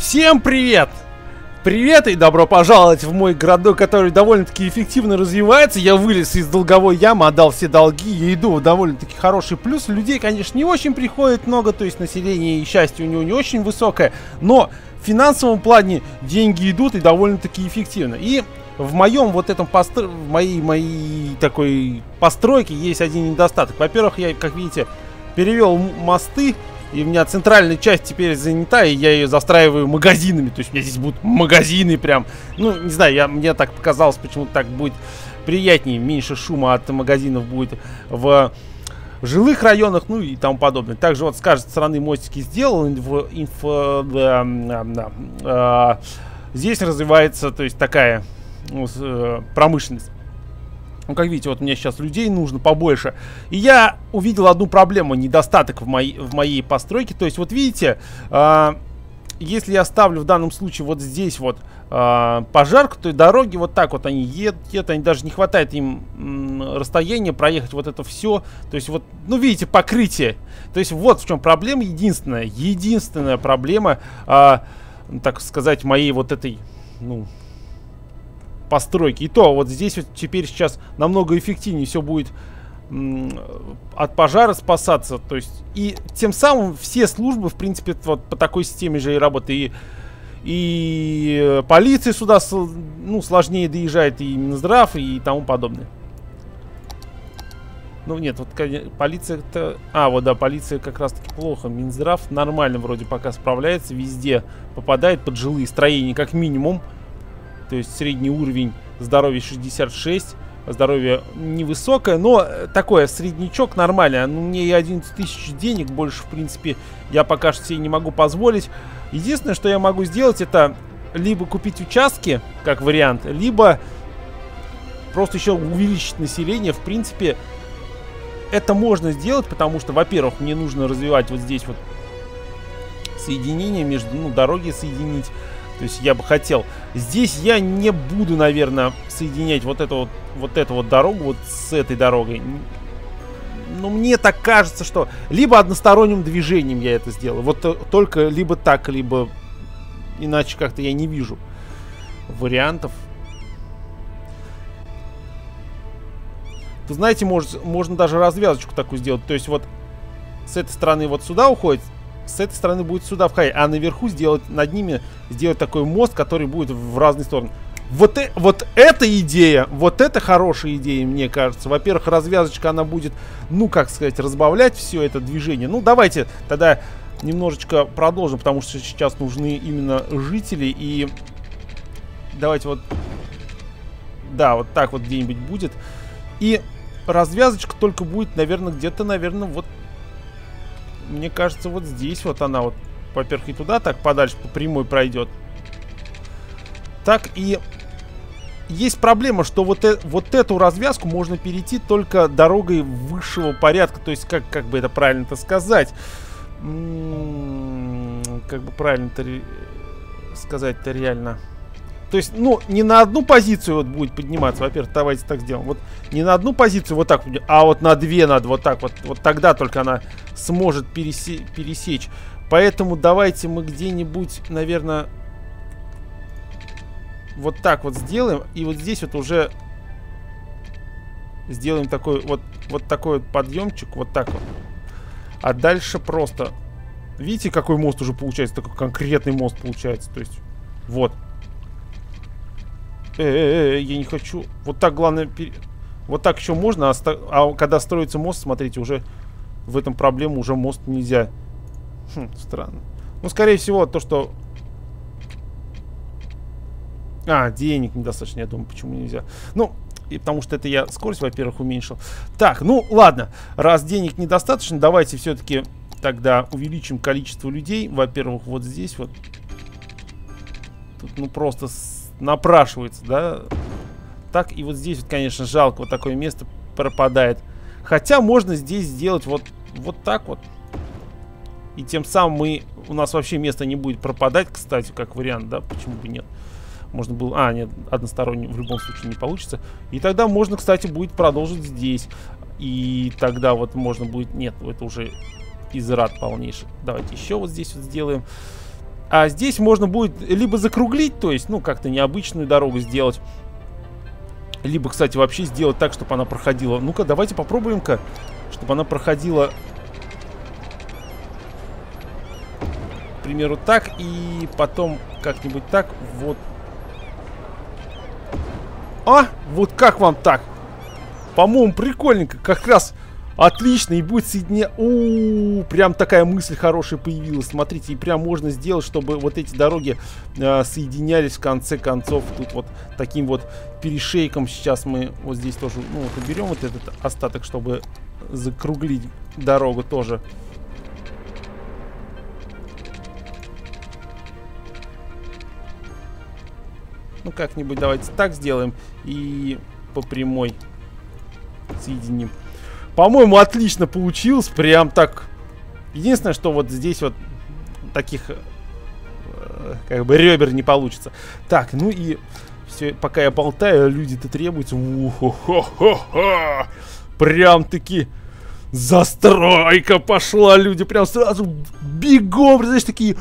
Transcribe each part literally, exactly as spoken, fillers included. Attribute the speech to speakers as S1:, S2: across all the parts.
S1: Всем привет! Привет и добро пожаловать в мой городок, который довольно-таки эффективно развивается. Я вылез из долговой ямы, отдал все долги и иду в довольно-таки хороший плюс. Людей, конечно, не очень приходит много, то есть население и счастье у него не очень высокое, но в финансовом плане деньги идут и довольно-таки эффективно. И в моем вот этом постро... в моей, моей такой постройке есть один недостаток. Во-первых, я, как видите, перевел мосты. И у меня центральная часть теперь занята, и я ее застраиваю магазинами. То есть у меня здесь будут магазины прям. Ну, не знаю, я, мне так показалось, почему-то так будет приятнее. Меньше шума от магазинов будет в жилых районах, ну и тому подобное. Также вот с каждой стороны мостики сделал. Инфо, инфо, да, да, да. Здесь развивается, то есть такая ну, промышленность. Ну, как видите, вот мне сейчас людей нужно побольше. И я увидел одну проблему, недостаток в моей, в моей постройке. То есть, вот видите, э, если я ставлю в данном случае вот здесь вот э, пожарку, то и дороги вот так вот они едут, едут, они даже не хватает им м, расстояния проехать вот это все. То есть, вот, ну, видите, покрытие. То есть, вот в чем проблема единственная. Единственная проблема, э, так сказать, моей вот этой, ну... постройки. И то вот здесь вот теперь сейчас намного эффективнее все будет от пожара спасаться. То есть и тем самым все службы, в принципе, вот по такой системе же и работают. И, и полиция сюда ну, сложнее доезжает, и Минздрав, и тому подобное. Ну нет, вот полиция-то... А, вот да, полиция как раз-таки плохо. Минздрав нормально вроде пока справляется. Везде попадает под жилые строения как минимум. То есть средний уровень здоровья шестьдесят шесть. Здоровье невысокое, но такое, среднячок нормальный. Ну, мне и одиннадцать тысяч денег больше, в принципе, я пока что себе не могу позволить. Единственное, что я могу сделать, это либо купить участки, как вариант, либо просто еще увеличить население. В принципе, это можно сделать, потому что, во-первых, мне нужно развивать вот здесь вот соединение между, ну, дороги соединить. То есть я бы хотел. Здесь я не буду, наверное, соединять вот эту вот, вот эту вот дорогу вот с этой дорогой. Но мне так кажется, что либо односторонним движением я это сделаю. Вот только либо так, либо иначе как-то я не вижу вариантов. Вы знаете, может, можно даже развязочку такую сделать. То есть вот с этой стороны вот сюда уходит. С этой стороны будет сюда входить, а наверху сделать, над ними сделать такой мост, который будет в разные стороны. Вот, э, вот эта идея, вот это хорошая идея, мне кажется. Во-первых, развязочка, она будет, ну, как сказать, разбавлять все это движение. Ну, давайте тогда немножечко продолжим, потому что сейчас нужны именно жители. И давайте вот, да, вот так вот где-нибудь будет. И развязочка только будет, наверное, где-то, наверное, вот. Мне кажется, вот здесь вот она вот, во-первых, и туда так подальше по прямой пройдет. Так, и есть проблема, что вот, э, вот эту развязку можно перейти только дорогой высшего порядка. То есть, как, как бы это правильно-то сказать? М-м-м, как бы правильно-то сказать-то реально... То есть, ну, не на одну позицию вот будет подниматься. Во-первых, давайте так сделаем. Вот не на одну позицию вот так, а вот на две надо вот так вот. Вот тогда только она сможет пересе пересечь. Поэтому давайте мы где-нибудь, наверное, вот так вот сделаем. И вот здесь вот уже сделаем такой вот, вот такой вот подъемчик. Вот так вот. А дальше просто... Видите, какой мост уже получается? Такой конкретный мост получается. То есть, вот. Э-э-э, я не хочу. Вот так, главное, пер... вот так еще можно, а, ста... а когда строится мост, смотрите, уже в этом проблема, уже мост нельзя. Хм, странно. Ну, скорее всего, то, что... А, денег недостаточно, я думаю, почему нельзя. Ну, и потому что это я скорость, во-первых, уменьшил. Так, ну, ладно. Раз денег недостаточно, давайте все-таки тогда увеличим количество людей. Во-первых, вот здесь вот. Тут, ну, просто... напрашивается, да. Так, и вот здесь вот, конечно, жалко, вот такое место пропадает. Хотя можно здесь сделать вот, вот так вот. И тем самым мы, у нас вообще место не будет пропадать, кстати, как вариант, да, почему бы нет. Можно было... А, нет, односторонне в любом случае не получится. И тогда можно, кстати, будет продолжить здесь. И тогда вот можно будет... Нет, это уже израд полнейший. Давайте еще вот здесь вот сделаем. А здесь можно будет либо закруглить, то есть, ну, как-то необычную дорогу сделать. Либо, кстати, вообще сделать так, чтобы она проходила. Ну-ка, давайте попробуем-ка, чтобы она проходила, к примеру, так. И потом как-нибудь так. Вот. А, вот как вам так? По-моему, прикольненько. Как раз отлично. И будет соединять... У-у-у, прям такая мысль хорошая появилась. Смотрите, и прям можно сделать, чтобы вот эти дороги э, соединялись в конце концов. Тут вот таким вот перешейком. Сейчас мы вот здесь тоже, ну, вот уберем вот этот остаток, чтобы закруглить дорогу тоже. Ну, как-нибудь давайте так сделаем. И по прямой соединим. По-моему, отлично получилось. Прям так. Единственное, что вот здесь вот таких э, как бы ребер не получится. Так, ну и все, пока я болтаю, люди-то требуются. У-хо-хо-хо-хо. Прям-таки застройка пошла. Люди прям сразу бегом, знаешь, такие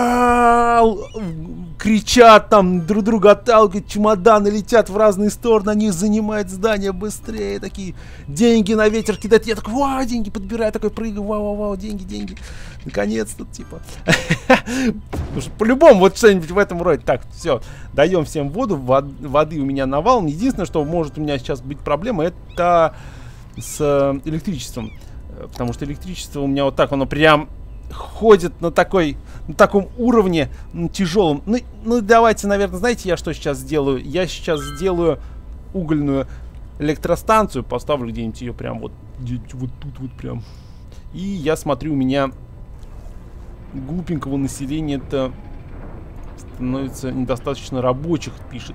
S1: кричат там, друг друга отталкивают, чемоданы летят в разные стороны, они занимают здание быстрее, такие деньги на ветер кидают. Я такой, вау, деньги подбираю, такой прыгаю, вау-вау-вау, деньги, деньги. Наконец-то, типа. По-любому вот что-нибудь в этом роде. Так, все, даем всем воду, воды у меня навалом. Единственное, что может у меня сейчас быть проблема, это с электричеством. Потому что электричество у меня вот так, оно прям ходит на такой, на таком уровне тяжелом. Ну, ну, давайте, наверное, знаете, я что сейчас сделаю? Я сейчас сделаю угольную электростанцию, поставлю где-нибудь ее прям вот, вот тут вот прям. И я смотрю, у меня глупенького населения-то становится недостаточно рабочих, пишет.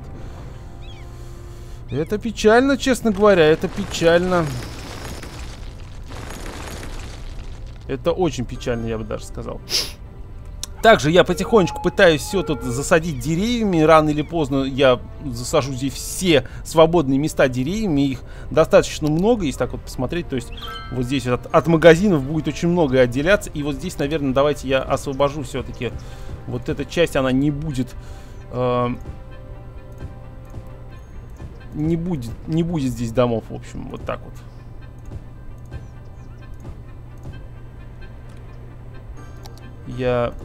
S1: Это печально, честно говоря, это печально. Это очень печально, я бы даже сказал. Также я потихонечку пытаюсь все тут засадить деревьями. Рано или поздно я засажу здесь все свободные места деревьями. Их достаточно много, если так вот посмотреть. То есть вот здесь от, от магазинов будет очень много отделяться. И вот здесь, наверное, давайте я освобожу все-таки. Вот эта часть, она не будет... Э, не будет, не будет здесь домов, в общем, вот так вот. Я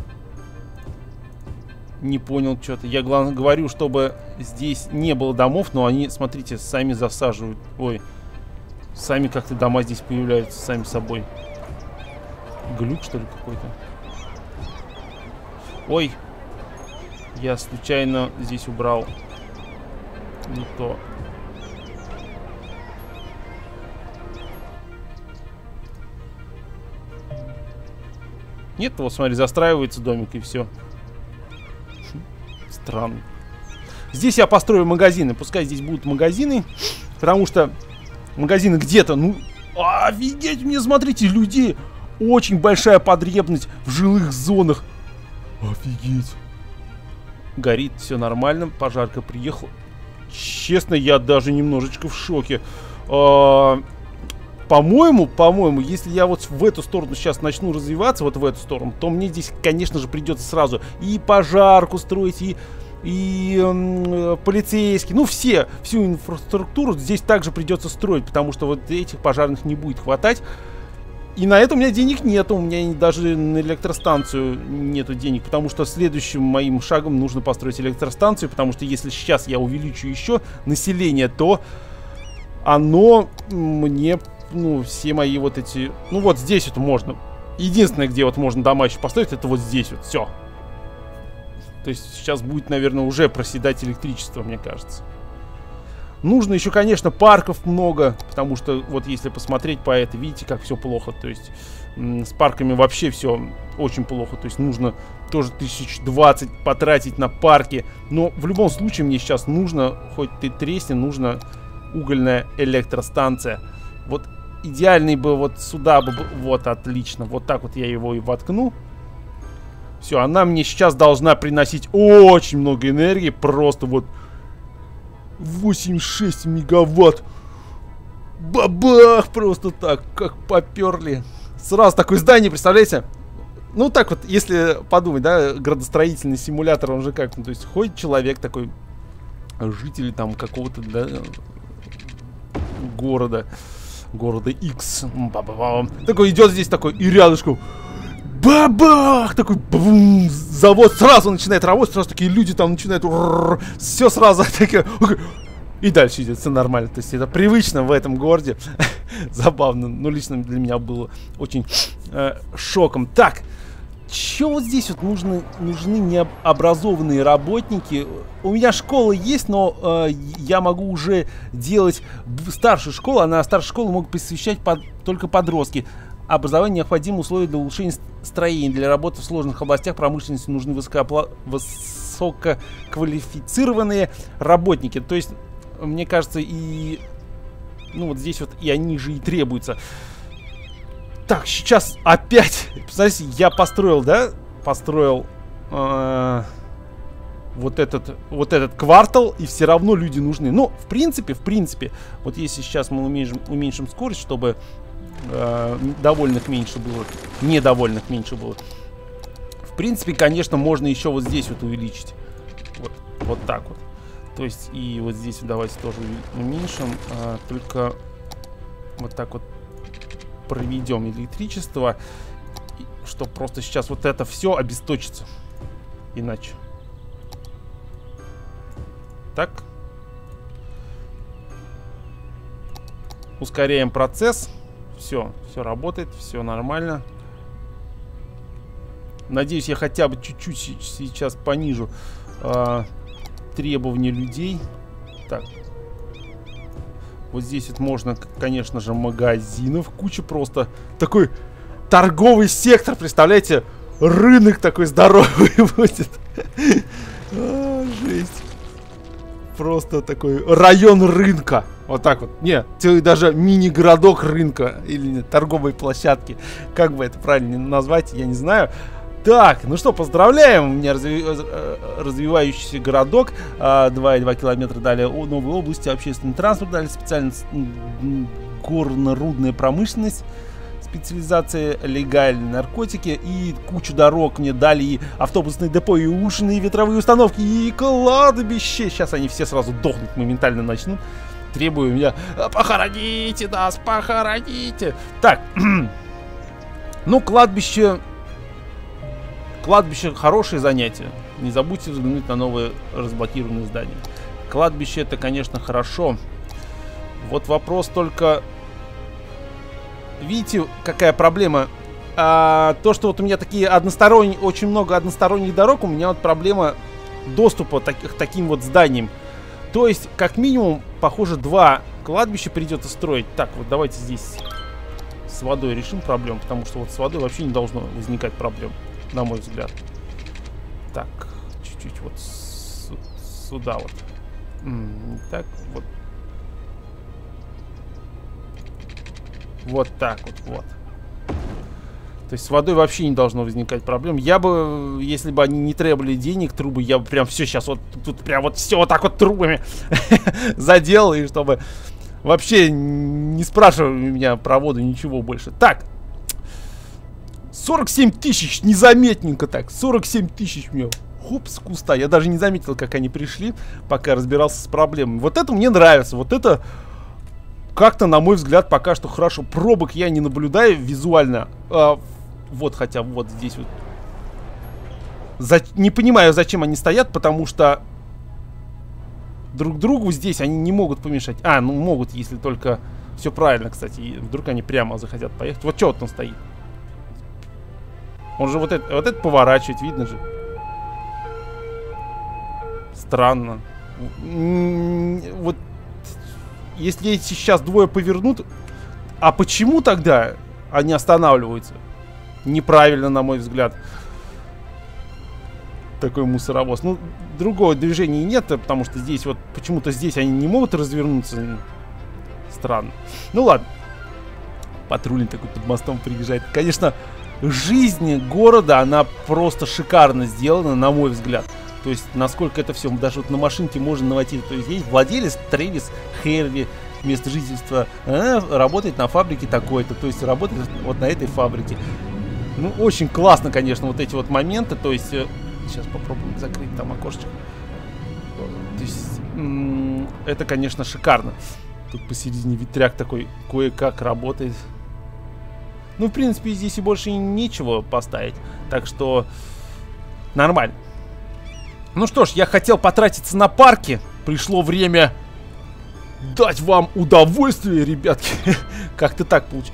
S1: не понял что-то. Я, главное, говорю, чтобы здесь не было домов, но они, смотрите, сами засаживают. Ой, сами как-то дома здесь появляются, сами собой. Глюк, что ли, какой-то? Ой, я случайно здесь убрал не то. Нет, вот смотри, застраивается домик и все. Странно. Здесь я построю магазины. Пускай здесь будут магазины. Потому что магазины где-то, ну, офигеть мне, смотрите, людей. Очень большая потребность в жилых зонах. Офигеть. Горит, все нормально. Пожарка приехала. Честно, я даже немножечко в шоке. А По-моему, по-моему, если я вот в эту сторону сейчас начну развиваться, вот в эту сторону, то мне здесь, конечно же, придется сразу и пожарку строить, и, и э, полицейский, ну все, всю инфраструктуру здесь также придется строить, потому что вот этих пожарных не будет хватать. И на это у меня денег нету, у меня даже на электростанцию нету денег, потому что следующим моим шагом нужно построить электростанцию, потому что если сейчас я увеличу еще население, то оно мне... Ну, все мои вот эти... Ну, вот здесь вот можно... Единственное, где вот можно дома еще построить, это вот здесь вот. Все. То есть сейчас будет, наверное, уже проседать электричество, мне кажется. Нужно еще, конечно, парков много. Потому что, вот если посмотреть по это, видите, как все плохо. То есть с парками вообще все очень плохо. То есть нужно тоже тысяч двадцать потратить на парки. Но в любом случае мне сейчас нужно, хоть ты тресни, нужна угольная электростанция. Вот идеальный бы вот сюда бы... Вот, отлично. Вот так вот я его и воткну. Все, она мне сейчас должна приносить очень много энергии. Просто вот восемьдесят шесть мегаватт. Бабах! Просто так, как поперли. Сразу такое здание, представляете? ну так вот, если подумать, да, градостроительный симулятор, он же как, ну, то есть ходит человек такой, житель там какого-то, да, города, города X, такой идет здесь такой, и рядышком, бабах, такой, бум, завод сразу начинает работать, сразу такие люди там начинают, все сразу, такие, и дальше идет, все нормально, то есть это привычно в этом городе, забавно, но лично для меня было очень э, шоком. Так, что вот здесь вот нужны, нужны необразованные работники? У меня школа есть, но э, я могу уже делать старшую школу, а на старшую школу могут посвящать под, только подростки. Образование необходимо условие для улучшения строения. Для работы в сложных областях промышленности нужны высокопла... высококвалифицированные работники. То есть, мне кажется, и... Ну, вот здесь вот и они же и требуются. Так, сейчас опять... Представляете, я построил, да? Построил... Э вот этот, вот этот квартал, и все равно люди нужны. Ну, в принципе, в принципе, вот если сейчас мы уменьшим, уменьшим скорость, чтобы э, довольных меньше было, недовольных меньше было. В принципе, конечно, можно еще вот здесь вот увеличить. Вот, вот так вот. То есть, и вот здесь давайте тоже уменьшим, э, только вот так вот проведем электричество, чтобы просто сейчас вот это все обесточится. Иначе. Так. Ускоряем процесс. Все, все работает, все нормально. Надеюсь, я хотя бы чуть-чуть сейчас понижу э, требования людей. Так. Вот здесь вот можно, конечно же, магазинов куча просто. Такой торговый сектор, представляете? Рынок такой здоровый будет. А, жесть. Просто такой район рынка. Вот так вот. Нет, целый даже мини-городок рынка. Или нет, торговой площадки. Как бы это правильно назвать, я не знаю. Так, ну что, поздравляем. У меня разви... развивающийся городок. два и два километра дали новые области. Общественный транспорт дали. Специальность горно-рудная промышленность. Специализация легальные наркотики. И кучу дорог мне дали. И автобусные депо, и ушные ветровые установки, и кладбище. Сейчас они все сразу дохнуть моментально начнут. Требую меня: похороните нас, похороните. Так. Ну, кладбище. Кладбище хорошее занятие. Не забудьте взглянуть на новые разблокированные здания. Кладбище — это, конечно, хорошо. Вот вопрос только... Видите, какая проблема? А, то, что вот у меня такие односторонние, очень много односторонних дорог, у меня вот проблема доступа так, к таким вот зданиям. То есть, как минимум, похоже, два кладбища придется строить. Так, вот давайте здесь с водой решим проблему, потому что вот с водой вообще не должно возникать проблем, на мой взгляд. Так, чуть-чуть вот с сюда вот. М-м, так, вот. Вот так вот, вот. То есть с водой вообще не должно возникать проблем. Я бы, если бы они не требовали денег, трубы, я бы прям все сейчас вот тут прям вот все вот так вот трубами заделал, и чтобы вообще не спрашивали меня про воду, ничего больше. Так. сорок семь тысяч, незаметненько так. сорок семь тысяч мне. Хоп, с куста. Я даже не заметил, как они пришли, пока разбирался с проблемами. Вот это мне нравится. Вот это... Как-то, на мой взгляд, пока что хорошо. Пробок я не наблюдаю визуально. А, вот, хотя вот здесь вот. За... Не понимаю, зачем они стоят, потому что друг другу здесь они не могут помешать. А, ну могут, если только все правильно, кстати. И вдруг они прямо захотят поехать. Вот что вот он стоит. Он же вот это, вот это поворачивает, видно же. Странно. Вот. Если эти сейчас двое повернут, а почему тогда они останавливаются? Неправильно, на мой взгляд. Такой мусоровоз. Ну, другого движения нет, потому что здесь вот, почему-то здесь они не могут развернуться. Странно. Ну ладно. Патрульный такой под мостом приезжает. Конечно, жизнь города, она просто шикарно сделана, на мой взгляд. То есть, насколько это все, даже вот на машинке можно наводить. То есть, есть владелец Трэвис Хэрви, место жительства, э, работает на фабрике такой-то. То есть, работает вот на этой фабрике. Ну, очень классно, конечно, вот эти вот моменты. То есть, э, сейчас попробуем закрыть там окошечко. То есть, м-м, это, конечно, шикарно. Тут посередине ветряк такой кое-как работает. Ну, в принципе, здесь и больше нечего поставить. Так что, нормально. Ну что ж, я хотел потратиться на парки. Пришло время дать вам удовольствие, ребятки. Как-то так получилось.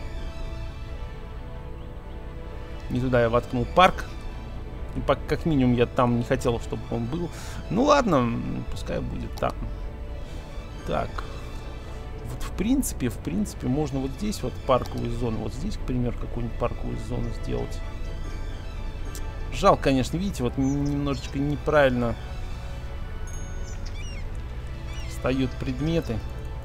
S1: Не туда я воткнул парк. И по, как минимум я там не хотел, чтобы он был. Ну ладно, пускай будет там. Так. Вот в принципе, в принципе, можно вот здесь вот парковую зону. Вот здесь, к примеру, какую-нибудь парковую зону сделать. Жалко, конечно, видите, вот немножечко неправильно встают предметы.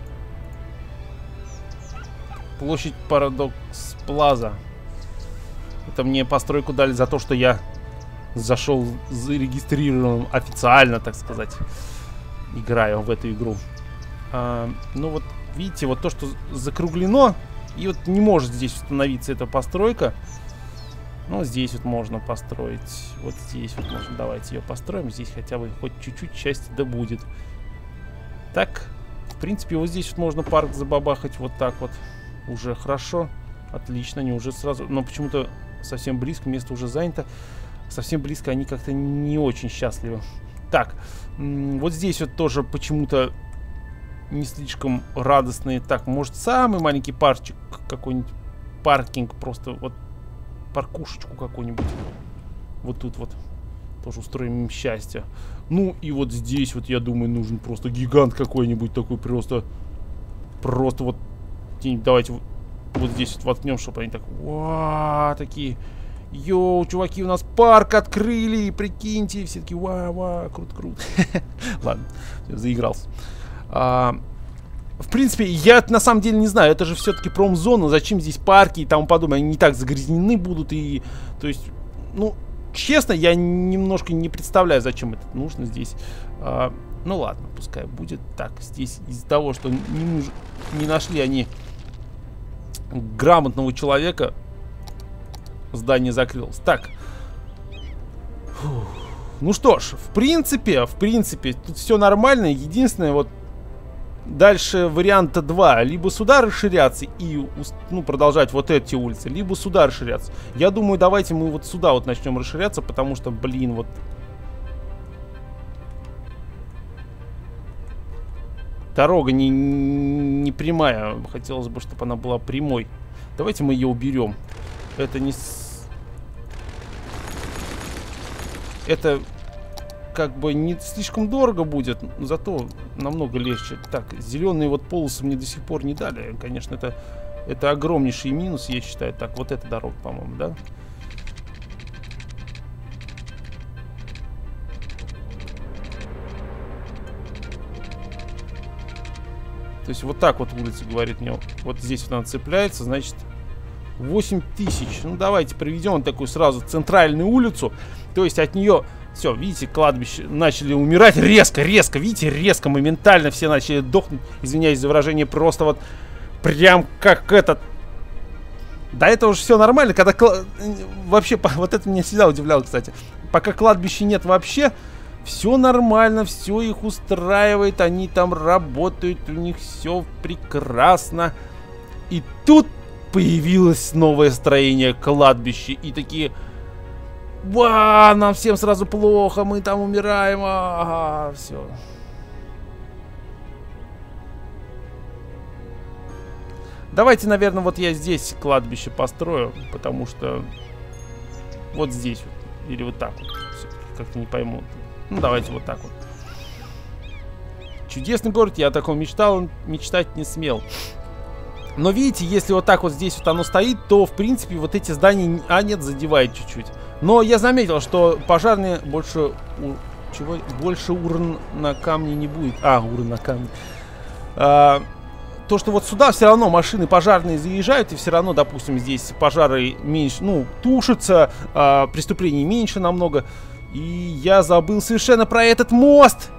S1: Площадь Парадокс Плаза. Это мне постройку дали за то, что я зашел зарегистрированным официально, так сказать. Играю в эту игру. А, ну вот, видите, вот то, что закруглено. И вот не может здесь установиться эта постройка. Ну, здесь вот можно построить. Вот здесь вот можно. Давайте ее построим. Здесь хотя бы хоть чуть-чуть счастья да будет. Так, в принципе, вот здесь вот можно парк забабахать вот так вот. Уже хорошо. Отлично, не уже сразу. Но почему-то совсем близко, место уже занято. Совсем близко они как-то не очень счастливы. Так, вот здесь вот тоже почему-то не слишком радостные. Так, может, самый маленький парчик какой-нибудь, паркинг, просто вот паркушечку какую-нибудь. Вот тут вот тоже устроим им счастье. Ну и вот здесь вот, я думаю, нужен просто гигант какой-нибудь такой, просто, просто вот, давайте вот, вот здесь вот воткнем, чтобы они так, вау, такие, йоу, чуваки, у нас парк открыли, прикиньте, все такие, вау-вау, круто-круто. Ладно, заигрался. А, в принципе, я на самом деле не знаю, это же все-таки промзона, зачем здесь парки и тому подобное, они не так загрязнены будут, и, то есть, ну, честно, я немножко не представляю, зачем это нужно здесь. А, ну ладно, пускай будет так. Здесь из-за того, что не, нуж... не нашли они грамотного человека, здание закрылось. Так. Фух. Ну что ж, в принципе, в принципе, тут все нормально. Единственное, вот дальше варианта два. Либо сюда расширяться и, ну, продолжать вот эти улицы, либо сюда расширяться. Я думаю, давайте мы вот сюда вот начнем расширяться, потому что, блин, вот... Дорога не, не прямая. Хотелось бы, чтобы она была прямой. Давайте мы ее уберем. Это не... С... Это... как бы не слишком дорого будет, зато намного легче. Так, зеленые вот полосы мне до сих пор не дали. Конечно, это, это огромнейший минус, я считаю. Так, вот эта дорога, по-моему, да? То есть вот так вот улица говорит мне. Вот здесь вот она цепляется, значит, восемь тысяч. Ну, давайте проведем такую сразу центральную улицу. То есть от нее... Все, видите, кладбище начали умирать резко, резко, видите, резко, моментально все начали дохнуть. Извиняюсь за выражение, просто вот прям как этот. До этого же все нормально, когда кла... вообще, вот это меня всегда удивляло, кстати. Пока кладбища нет вообще, все нормально, все их устраивает, они там работают, у них все прекрасно. И тут появилось новое строение кладбища, и такие... Ва, нам всем сразу плохо, мы там умираем, ага, все. Давайте, наверное, вот я здесь кладбище построю, потому что вот здесь вот, или вот так вот, как-то не пойму. Ну, давайте вот так вот. Чудесный город, я о таком мечтал, мечтать не смел. Но видите, если вот так вот здесь вот оно стоит, то, в принципе, вот эти здания, а нет, задевает чуть-чуть. Но я заметил, что пожарные больше... У, чего? Больше урн на камне не будет. А, урн на камне. А, то, что вот сюда все равно машины пожарные заезжают, и все равно, допустим, здесь пожары меньше, ну, тушатся, а, преступлений меньше намного. И я забыл совершенно про этот мост!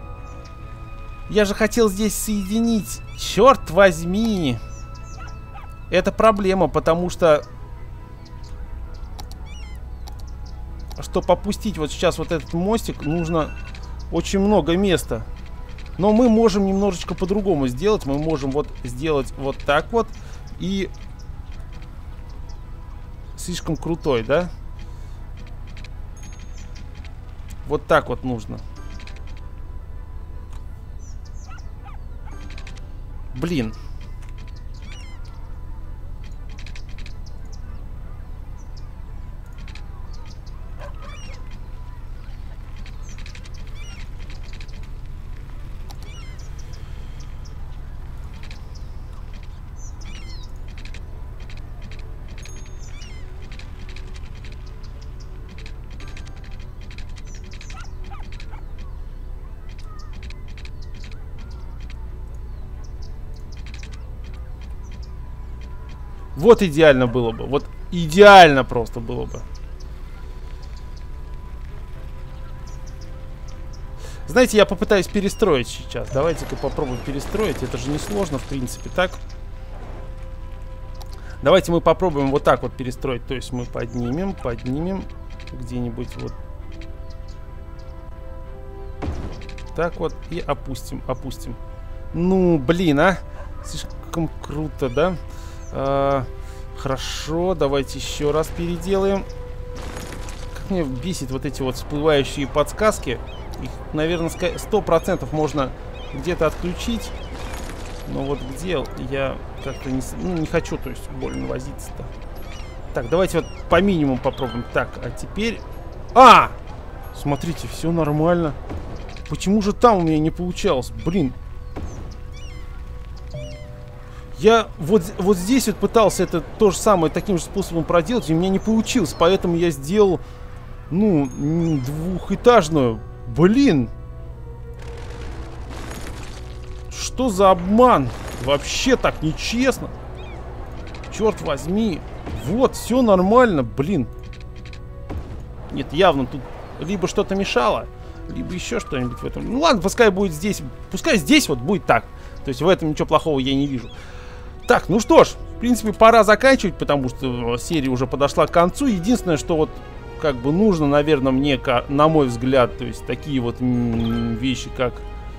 S1: Я же хотел здесь соединить. Черт возьми! Это проблема, потому что... чтобы опустить вот сейчас вот этот мостик, нужно очень много места. Но мы можем немножечко по-другому сделать. Мы можем вот сделать вот так вот. И слишком крутой, да? Вот так вот нужно. Блин. Вот идеально было бы. Вот идеально просто было бы. Знаете, я попытаюсь перестроить сейчас. Давайте-ка попробуем перестроить. Это же несложно, в принципе, так? Давайте мы попробуем вот так вот перестроить. То есть мы поднимем, поднимем где-нибудь вот так вот и опустим, опустим. Ну, блин, а? Слишком круто, да? А, хорошо, давайте еще раз переделаем. Как меня бесит вот эти вот всплывающие подсказки. Их, наверное, сто процентов можно где-то отключить. Но вот где я как-то не, ну, не хочу, то есть больно возиться-то. Так, давайте вот по минимуму попробуем. Так, а теперь... А! Смотрите, все нормально. Почему же там у меня не получалось? Блин. Я вот, вот здесь вот пытался это то же самое таким же способом проделать, и у меня не получилось. Поэтому я сделал, ну, двухэтажную. Блин. Что за обман? Вообще так нечестно. Черт возьми. Вот, все нормально, блин. Нет, явно тут либо что-то мешало, либо еще что-нибудь в этом. Ну ладно, пускай будет здесь. Пускай здесь вот будет так. То есть в этом ничего плохого я не вижу. Так, ну что ж, в принципе, пора заканчивать, потому что серия уже подошла к концу. Единственное, что вот как бы нужно, наверное, мне, на мой взгляд, то есть такие вот вещи, как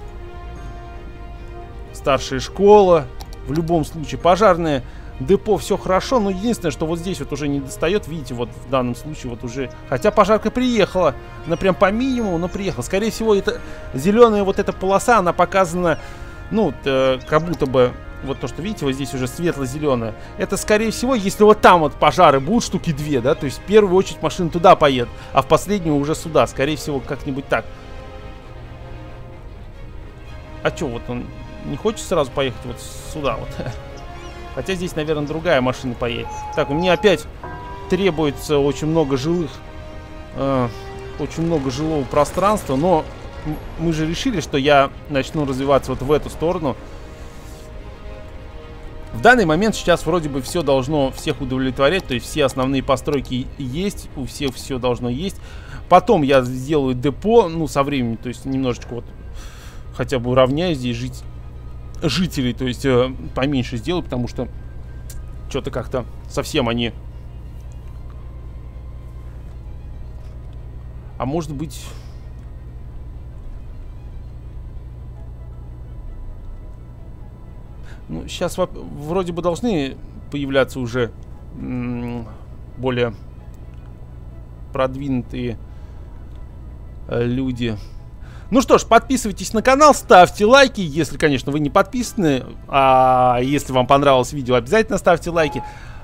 S1: старшая школа, в любом случае, пожарное депо, все хорошо, но единственное, что вот здесь вот уже не достает, видите, вот в данном случае вот уже, хотя пожарка приехала, она прям по минимуму, но приехала. Скорее всего, это зеленая вот эта полоса, она показана, ну, э, как будто бы... Вот то, что видите, вот здесь уже светло-зеленое. Это, скорее всего, если вот там вот пожары будут, штуки две, да, то есть в первую очередь машина туда поедет, а в последнюю уже сюда. Скорее всего, как-нибудь так. А что, вот он не хочет сразу поехать вот сюда вот? Хотя здесь, наверное, другая машина поедет. Так, у меня опять требуется очень много жилых... Э, очень много жилого пространства, но мы же решили, что я начну развиваться вот в эту сторону. В данный момент сейчас вроде бы все должно всех удовлетворять, то есть все основные постройки есть, у всех все должно есть. Потом я сделаю депо, ну, со временем, то есть немножечко вот хотя бы уравняю здесь жить, жителей, то есть э, поменьше сделаю, потому что что-то как-то совсем они... А может быть... Ну, сейчас вроде бы должны появляться уже более продвинутые люди. Ну что ж, подписывайтесь на канал, ставьте лайки, если, конечно, вы не подписаны. А если вам понравилось видео, обязательно ставьте лайки.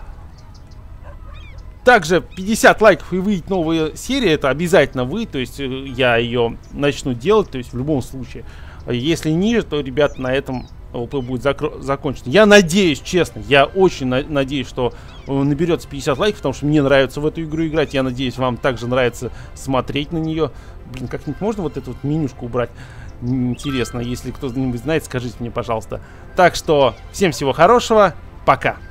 S1: Также пятьдесят лайков и выйдет новая серия, это обязательно вы, то есть я ее начну делать, то есть в любом случае. Если ниже, то, ребят, на этом ЛП будет закончено. Я надеюсь, честно, я очень на надеюсь, что наберется пятьдесят лайков, потому что мне нравится в эту игру играть. Я надеюсь, вам также нравится смотреть на нее. Блин, как-нибудь можно вот эту вот менюшку убрать? Интересно, если кто-нибудь знает, скажите мне, пожалуйста. Так что, всем всего хорошего, пока.